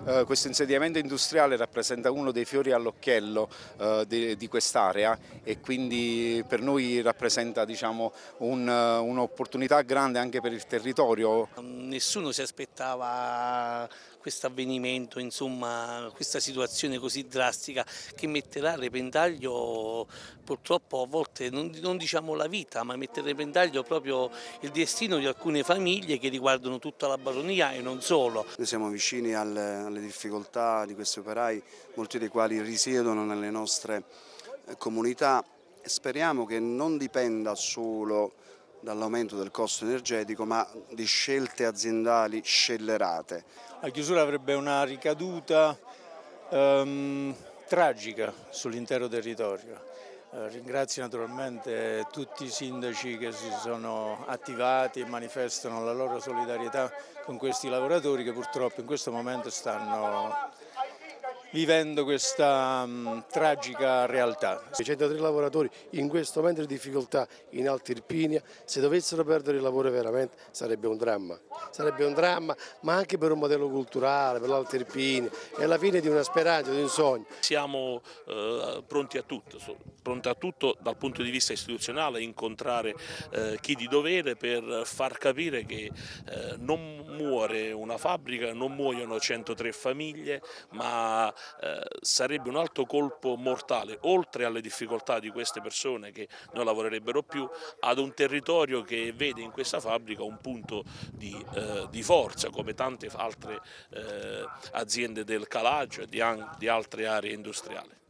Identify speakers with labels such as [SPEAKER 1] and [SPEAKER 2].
[SPEAKER 1] questo insediamento industriale rappresenta uno dei fiori all'occhiello di quest'area e quindi per noi rappresenta, diciamo, un'opportunità grande anche per il territorio.
[SPEAKER 2] Nessuno si aspettava questo avvenimento, insomma, questa situazione così drastica che metterà a repentaglio purtroppo a volte non diciamo la vita, ma metterà a repentaglio proprio il destino di alcune famiglie che riguardano tutta la baronia e non solo.
[SPEAKER 3] Noi siamo vicini alle difficoltà di questi operai, molti dei quali risiedono nelle nostre comunità e speriamo che non dipenda solo dall'aumento del costo energetico, ma di scelte aziendali scellerate.
[SPEAKER 4] La chiusura avrebbe una ricaduta tragica sull'intero territorio. Ringrazio naturalmente tutti i sindaci che si sono attivati e manifestano la loro solidarietà con questi lavoratori che purtroppo in questo momento stanno vivendo questa tragica realtà.
[SPEAKER 5] I 103 lavoratori in questo momento di difficoltà in Alta Irpinia, se dovessero perdere il lavoro veramente sarebbe un dramma, ma anche per un modello culturale, per l'Alta Irpinia, è la fine di una speranza, di un sogno.
[SPEAKER 6] Siamo pronti a tutto dal punto di vista istituzionale, incontrare chi di dovere per far capire che non muore una fabbrica, non muoiono 103 famiglie, ma sarebbe un altro colpo mortale, oltre alle difficoltà di queste persone che non lavorerebbero più, ad un territorio che vede in questa fabbrica un punto di forza, come tante altre aziende del Calagio e di altre aree industriali.